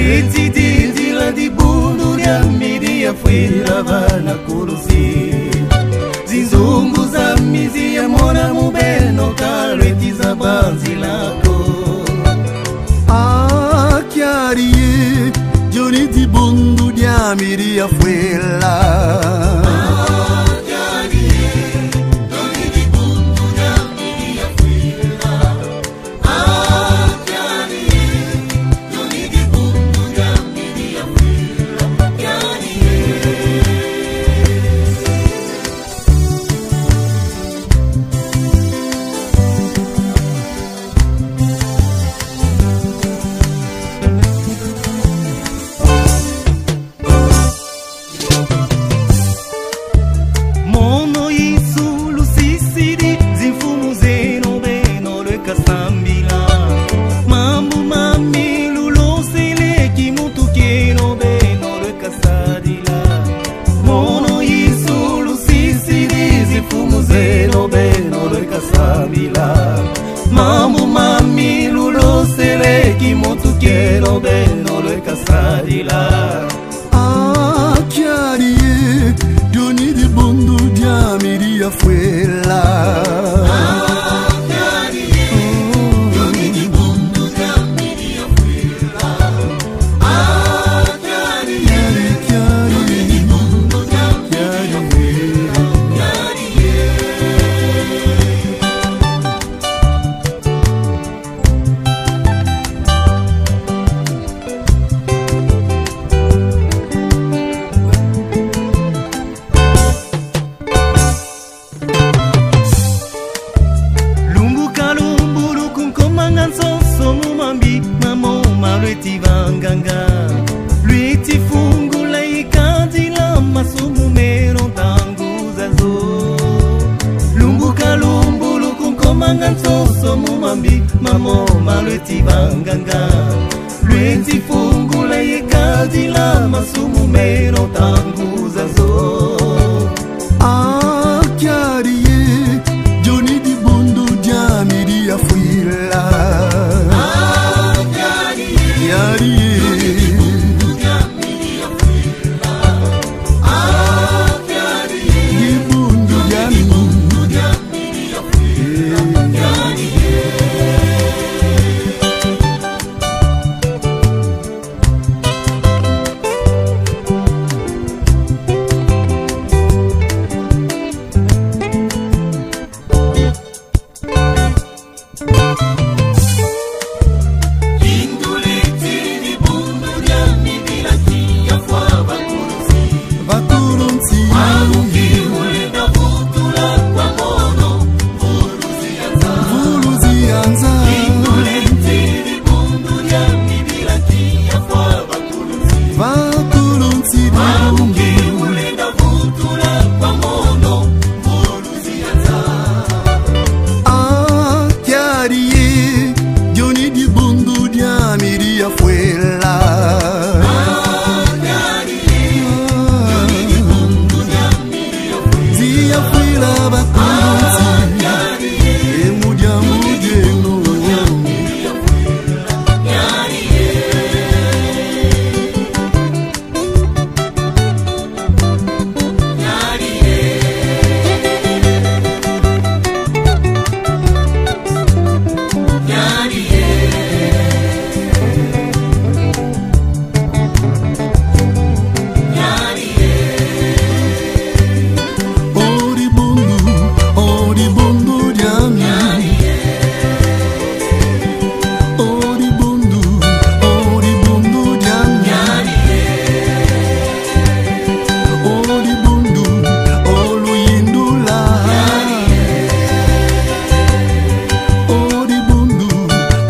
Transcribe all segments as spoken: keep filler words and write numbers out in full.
Lweti didi la di bundu ya midi ya fuila vana kurusi Zizungu za mizi ya mona mubeno kalweti za banzi lako Ah, chiarie, giorni di bundu di amiri a fuela Mambo mami lulo sele ki motu quiero beno le casadila Ah, chiarie, giorni di bundu di amiri a fuela Ah, chiarie, giorni di bundu di amiri a fuela Ah, chiarie, giorni di bundu di amiri a fuela Lweti vanganga Lweti fungula ikandila masumu mero tanguza zo Lumbuka lumbulu kunkomanga nsoso mumambi Mamo malweti vanganga Lweti fungula ikandila masumu mero tanguza zo Ah, chiarie, giorni di bundu di amiri a fuela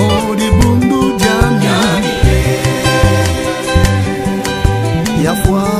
foi